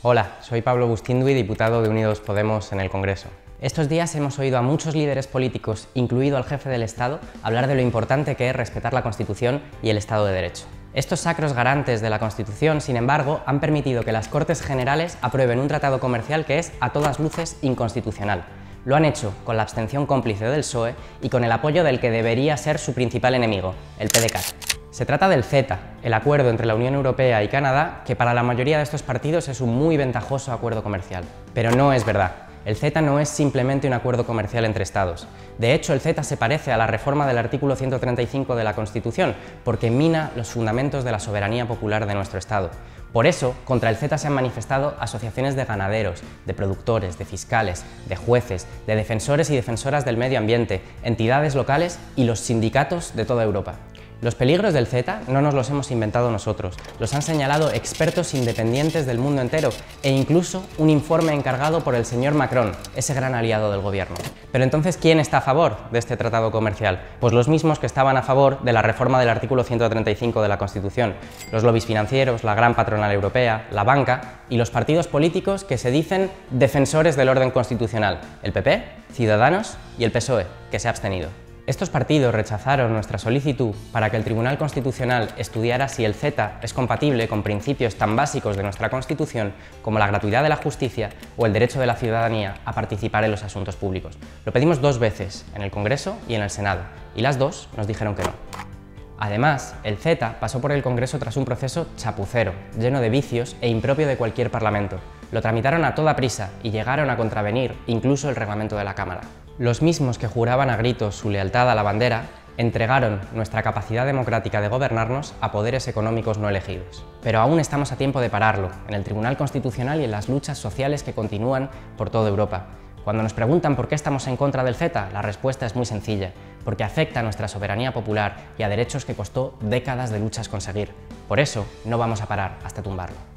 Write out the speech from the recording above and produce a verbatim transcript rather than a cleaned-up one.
Hola, soy Pablo Bustíndui, diputado de Unidos Podemos en el Congreso. Estos días hemos oído a muchos líderes políticos, incluido al jefe del Estado, hablar de lo importante que es respetar la Constitución y el Estado de Derecho. Estos sacros garantes de la Constitución, sin embargo, han permitido que las Cortes Generales aprueben un tratado comercial que es, a todas luces, inconstitucional. Lo han hecho con la abstención cómplice del P S O E y con el apoyo del que debería ser su principal enemigo, el P D C A T. Se trata del CETA, el acuerdo entre la Unión Europea y Canadá, que para la mayoría de estos partidos es un muy ventajoso acuerdo comercial. Pero no es verdad. El CETA no es simplemente un acuerdo comercial entre Estados. De hecho, el CETA se parece a la reforma del artículo ciento treinta y cinco de la Constitución, porque mina los fundamentos de la soberanía popular de nuestro Estado. Por eso, contra el CETA se han manifestado asociaciones de ganaderos, de productores, de fiscales, de jueces, de defensores y defensoras del medio ambiente, entidades locales y los sindicatos de toda Europa. Los peligros del CETA no nos los hemos inventado nosotros, los han señalado expertos independientes del mundo entero e incluso un informe encargado por el señor Macron, ese gran aliado del gobierno. Pero entonces, ¿quién está a favor de este tratado comercial? Pues los mismos que estaban a favor de la reforma del artículo ciento treinta y cinco de la Constitución, los lobbies financieros, la gran patronal europea, la banca y los partidos políticos que se dicen defensores del orden constitucional, el P P, Ciudadanos y el P S O E, que se ha abstenido. Estos partidos rechazaron nuestra solicitud para que el Tribunal Constitucional estudiara si el CETA es compatible con principios tan básicos de nuestra Constitución como la gratuidad de la justicia o el derecho de la ciudadanía a participar en los asuntos públicos. Lo pedimos dos veces, en el Congreso y en el Senado, y las dos nos dijeron que no. Además, el CETA pasó por el Congreso tras un proceso chapucero, lleno de vicios e impropio de cualquier parlamento. Lo tramitaron a toda prisa y llegaron a contravenir incluso el reglamento de la Cámara. Los mismos que juraban a gritos su lealtad a la bandera entregaron nuestra capacidad democrática de gobernarnos a poderes económicos no elegidos. Pero aún estamos a tiempo de pararlo, en el Tribunal Constitucional y en las luchas sociales que continúan por toda Europa. Cuando nos preguntan por qué estamos en contra del CETA, la respuesta es muy sencilla, porque afecta a nuestra soberanía popular y a derechos que costó décadas de luchas conseguir. Por eso, no vamos a parar hasta tumbarlo.